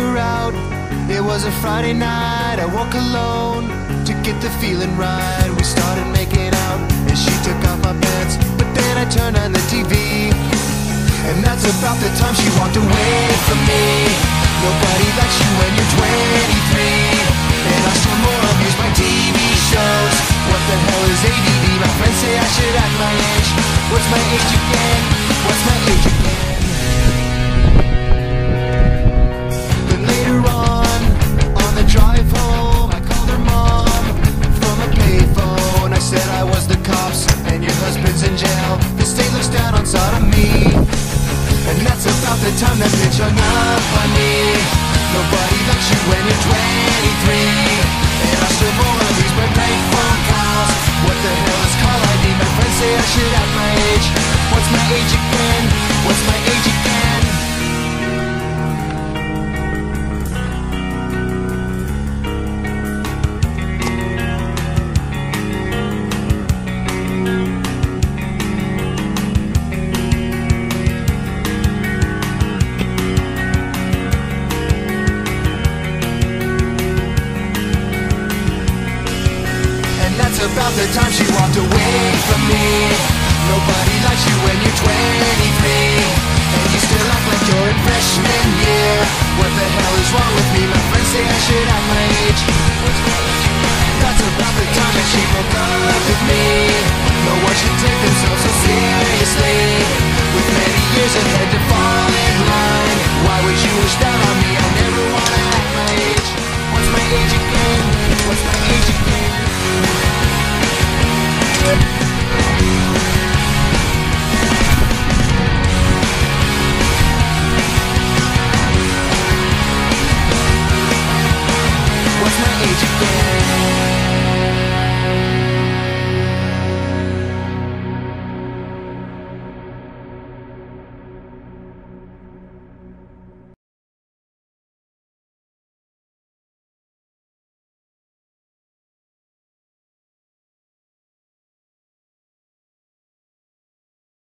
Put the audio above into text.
her out. It was a Friday night, I woke alone to get the feeling right. We started making out and she took off my pants, but then I turned on the TV, and that's about the time she walked away from me. Nobody likes you when you're 23, and I still more abuse my TV shows. What the hell is ADD? My friends say I should act my age. What's my age again? What's my age again? Then later on the drive home, I called her mom from a payphone. I said I was the cops and your husband's in jail. The state looks down on sodomy, and that's about the time that bitch hung up on me. Nobody likes you when you're 23, and I still wanna lose my prank phone calls. What the hell is call ID? My friends say I should act my age. What's my age again? What's my age again? About the time she walked away from me. Nobody likes you when you're 23, and you still act like you're in freshman year. What the hell is wrong with me? My friends say I should act my age. That's about the time that she broke up